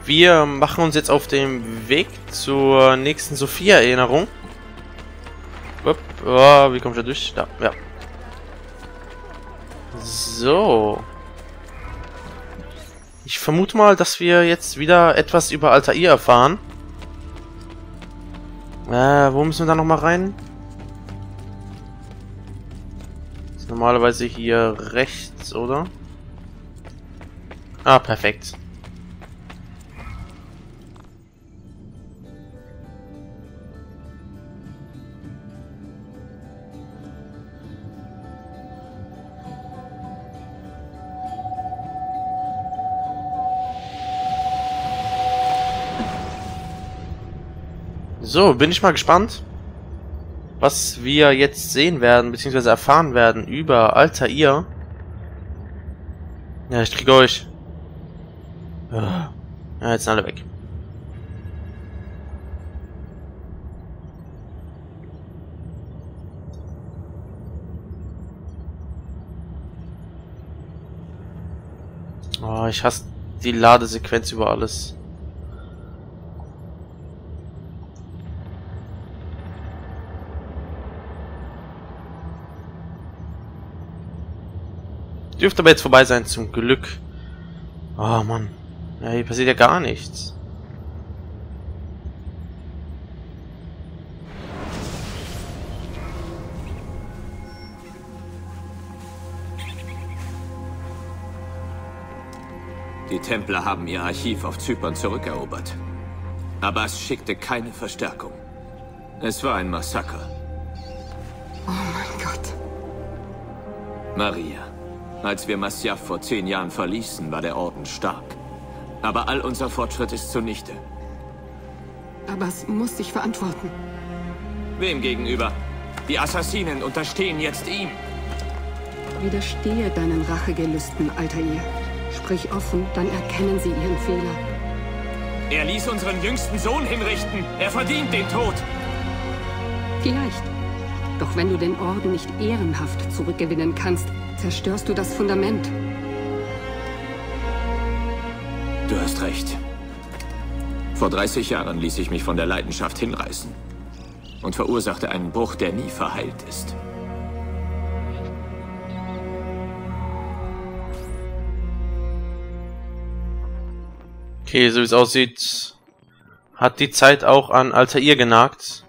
Wir machen uns jetzt auf den Weg zur nächsten Sophia-Erinnerung. Oh, wie komme ich da durch? Da, ja. So. Ich vermute mal, dass wir jetzt wieder etwas über Altair erfahren. Wo müssen wir da nochmal rein? Ist normalerweise hier rechts, oder? Ah, perfekt. So, bin ich mal gespannt, was wir jetzt sehen werden, beziehungsweise erfahren werden über Altair. Ja, ich kriege euch. Ja, jetzt sind alle weg. Oh, ich hasse die Ladesequenz über alles. Dürfte aber jetzt vorbei sein, zum Glück. Oh Mann. Ja, hier passiert ja gar nichts. Die Templer haben ihr Archiv auf Zypern zurückerobert. Abbas schickte keine Verstärkung. Es war ein Massaker. Oh mein Gott. Maria. Als wir Masyaf vor 10 Jahren verließen, war der Orden stark. Aber all unser Fortschritt ist zunichte. Abbas muss sich verantworten. Wem gegenüber? Die Assassinen unterstehen jetzt ihm. Widerstehe deinen Rachegelüsten, Altair. Sprich offen, dann erkennen sie ihren Fehler. Er ließ unseren jüngsten Sohn hinrichten. Er verdient den Tod. Vielleicht. Doch wenn du den Orden nicht ehrenhaft zurückgewinnen kannst, zerstörst du das Fundament. Du hast recht. Vor 30 Jahren ließ ich mich von der Leidenschaft hinreißen und verursachte einen Bruch, der nie verheilt ist. Okay, so wie es aussieht, hat die Zeit auch an Altair genagt.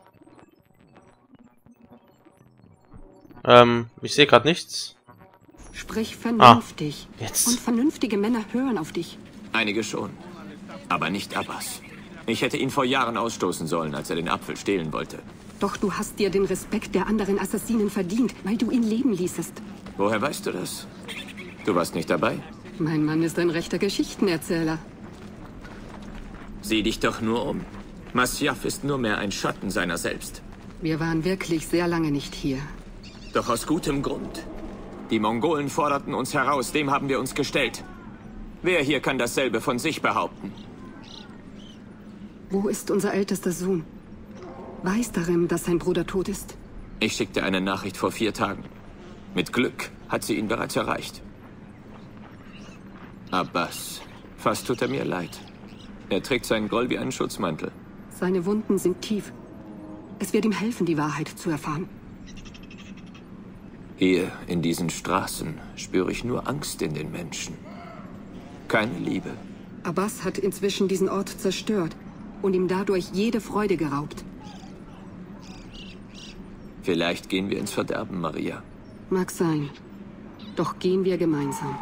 Ich sehe gerade nichts. Sprich vernünftig. Jetzt. Und vernünftige Männer hören auf dich. Einige schon, aber nicht Abbas. Ich hätte ihn vor Jahren ausstoßen sollen, als er den Apfel stehlen wollte. Doch du hast dir den Respekt der anderen Assassinen verdient, weil du ihn leben ließest. Woher weißt du das? Du warst nicht dabei? Mein Mann ist ein rechter Geschichtenerzähler. Sieh dich doch nur um. Masyaf ist nur mehr ein Schatten seiner selbst. Wir waren wirklich sehr lange nicht hier. Doch aus gutem Grund. Die Mongolen forderten uns heraus, dem haben wir uns gestellt. Wer hier kann dasselbe von sich behaupten? Wo ist unser ältester Sohn? Weiß Darim, dass sein Bruder tot ist? Ich schickte eine Nachricht vor 4 Tagen. Mit Glück hat sie ihn bereits erreicht. Abbas, fast tut er mir leid. Er trägt seinen Groll wie einen Schutzmantel. Seine Wunden sind tief. Es wird ihm helfen, die Wahrheit zu erfahren. Hier, in diesen Straßen, spüre ich nur Angst in den Menschen. Keine Liebe. Abbas hat inzwischen diesen Ort zerstört und ihm dadurch jede Freude geraubt. Vielleicht gehen wir ins Verderben, Maria. Mag sein. Doch gehen wir gemeinsam.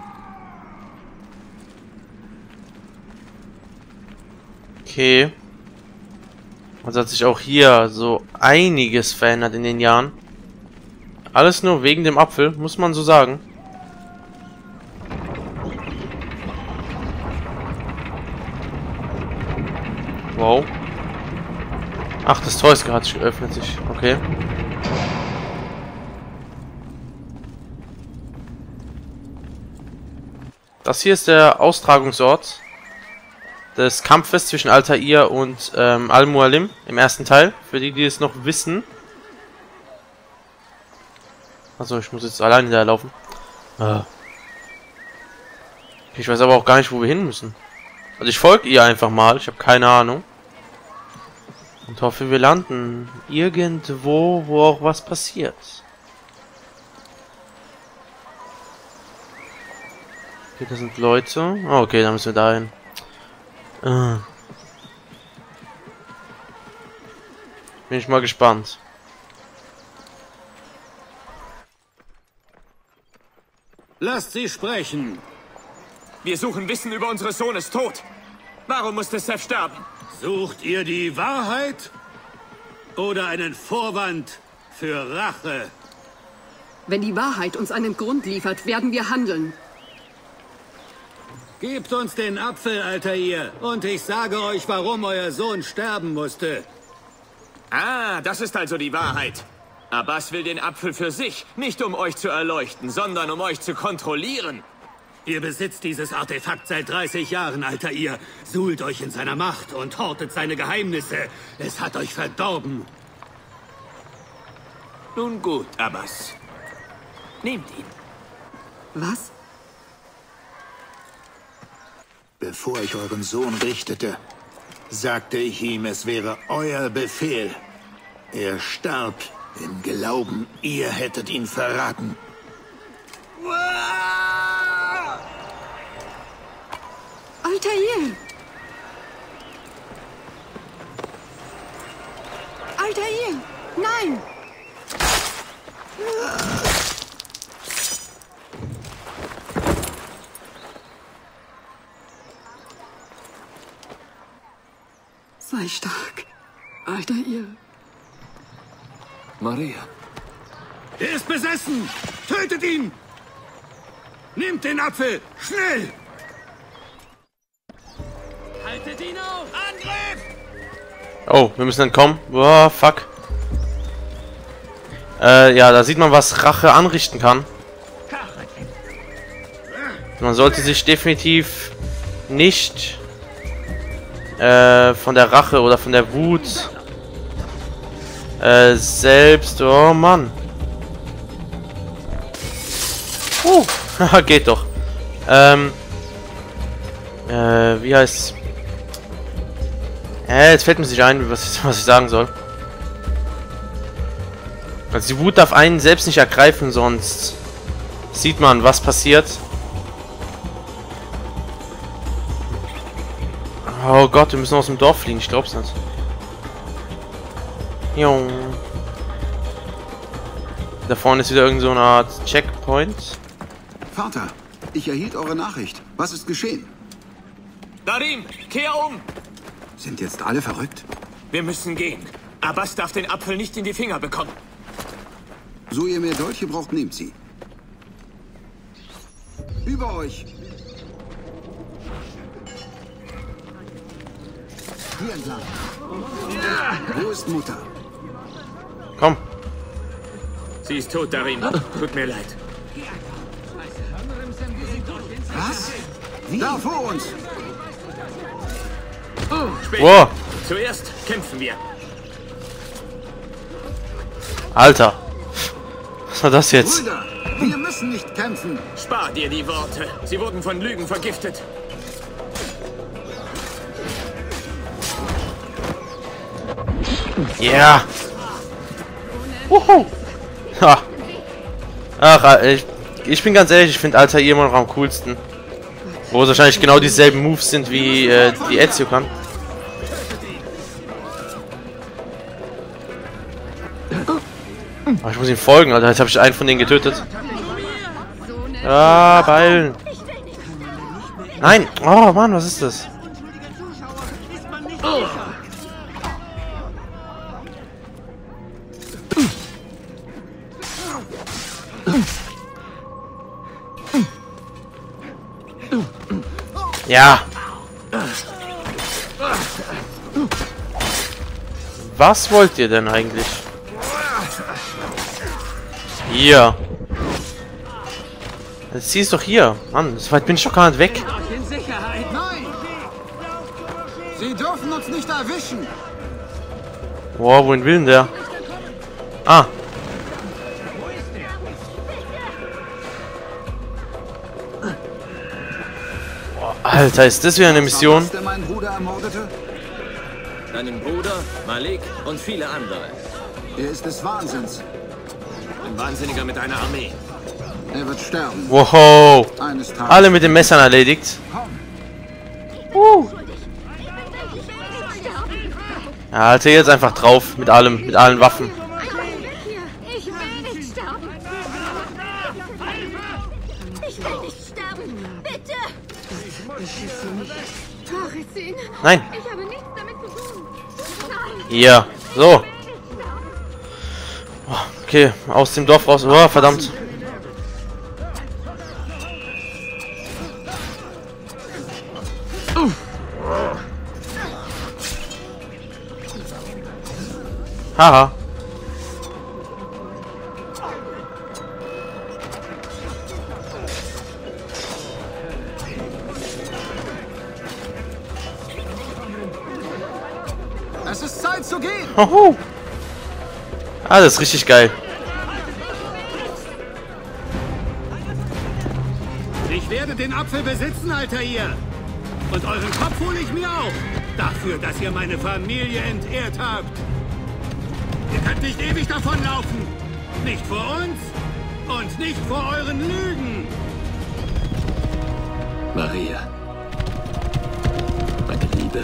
Okay. Also hat sich auch hier so einiges verändert in den Jahren. Alles nur wegen dem Apfel, muss man so sagen. Wow. Ach, das Tor ist gerade öffnet sich. Okay. Das hier ist der Austragungsort des Kampfes zwischen Altair und Al-Mualim im ersten Teil. Für die, die es noch wissen. Achso, ich muss jetzt alleine da laufen. Ich weiß aber auch gar nicht, wo wir hin müssen. Also ich folge ihr einfach mal. Ich habe keine Ahnung. Und hoffe, wir landen irgendwo, wo auch was passiert. Okay, da sind Leute. Oh, okay, da müssen wir da hin. Bin ich mal gespannt. Lasst sie sprechen. Wir suchen Wissen über unsere Sohnes Tod. Warum musste Seth sterben? Sucht ihr die Wahrheit oder einen Vorwand für Rache? Wenn die Wahrheit uns einen Grund liefert, werden wir handeln. Gebt uns den Apfel, Altair, und ich sage euch, warum euer Sohn sterben musste. Ah, das ist also die Wahrheit. Abbas will den Apfel für sich, nicht um euch zu erleuchten, sondern um euch zu kontrollieren. Ihr besitzt dieses Artefakt seit 30 Jahren, Altair. Suhlt euch in seiner Macht und hortet seine Geheimnisse. Es hat euch verdorben. Nun gut, Abbas. Nehmt ihn. Was? Bevor ich euren Sohn richtete, sagte ich ihm, es wäre euer Befehl. Er starb im Glauben, ihr hättet ihn verraten. Altair! Altair! Nein! Sei stark, Altair. Maria. Er ist besessen! Tötet ihn! Nehmt den Apfel! Schnell! Haltet ihn auf! Angriff! Oh, wir müssen entkommen. Boah, fuck. Ja, da sieht man, was Rache anrichten kann. Man sollte sich definitiv nicht von der Rache oder von der Wut selbst... Oh, Mann. Geht doch. Wie heißt... jetzt fällt mir nicht ein, was ich sagen soll. Also die Wut darf einen selbst nicht ergreifen, sonst sieht man, was passiert. Oh Gott, wir müssen aus dem Dorf fliegen, ich glaub's nicht. Jo. Da vorne ist wieder irgend so eine Art Checkpoint. Vater, ich erhielt eure Nachricht. Was ist geschehen? Darim, kehr um! Sind jetzt alle verrückt? Wir müssen gehen. Abbas darf den Apfel nicht in die Finger bekommen. So ihr mehr Dolche braucht, nehmt sie. Über euch! Hier entlang. Wo ist Mutter? Komm. Sie ist tot, Darim. Tut mir leid. Was? Wie? Da vor uns! Später. Wow. Zuerst kämpfen wir. Alter. Was war das jetzt? Brüder, wir müssen nicht kämpfen. Spar dir die Worte. Sie wurden von Lügen vergiftet. Ja. Ha. Ach, ich bin ganz ehrlich, ich finde Altair immer noch am coolsten. Wo es wahrscheinlich genau dieselben Moves sind wie die Ezio kann. Aber ich muss ihm folgen, Alter. Jetzt habe ich einen von denen getötet. Ah, Beilen. Nein. Oh, Mann, was ist das? Ja. Was wollt ihr denn eigentlich? Hier. Jetzt zieh's doch hier. Mann, so weit bin ich doch gar nicht weg. Nein! Sie dürfen uns nicht erwischen! Wow, wohin will denn der? Ah. Alter, ist das wieder eine Mission? Was, der meinen Bruder ermordete? Deinen Bruder, Malik und viele andere. Er ist des Wahnsinns. Ein Wahnsinniger mit einer Armee. Er wird sterben. Wow. Eines Tages. Alle mit den Messern erledigt. Ja, Alter, jetzt einfach drauf. Mit allem, mit allen Waffen. Ich will nicht sterben. Ich will nicht sterben. Bitte. Farizin. Nein. Ich habe nichts damit zu tun. Nein. Hier. So. Oh, okay, aus dem Dorf raus. Oh, verdammt. Haha. Es ist Zeit zu gehen. Hoho. Ah, das ist richtig geil. Ich werde den Apfel besitzen, Altair. Und euren Kopf hole ich mir auch. Dafür, dass ihr meine Familie entehrt habt. Ihr könnt nicht ewig davonlaufen. Nicht vor uns und nicht vor euren Lügen. Maria. Meine Liebe.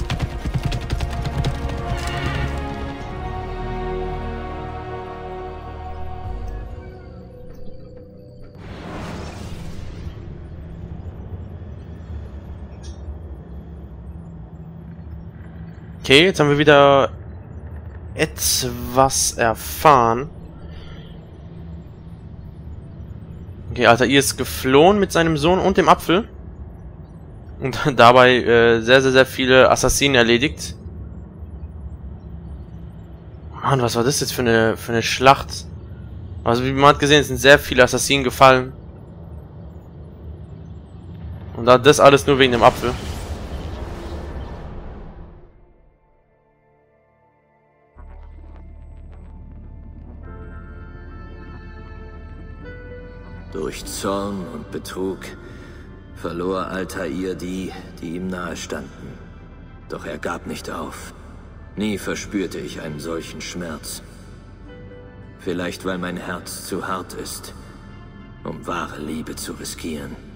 Okay, jetzt haben wir wieder etwas erfahren. Okay, Altair ist geflohen mit seinem Sohn und dem Apfel. Und dabei sehr, sehr, sehr viele Assassinen erledigt. Mann, was war das jetzt für eine Schlacht? Also wie man hat gesehen, es sind sehr viele Assassinen gefallen. Und das alles nur wegen dem Apfel. Durch Zorn und Betrug verlor Altair die ihm nahestanden. Doch er gab nicht auf. Nie verspürte ich einen solchen Schmerz. Vielleicht weil mein Herz zu hart ist, um wahre Liebe zu riskieren.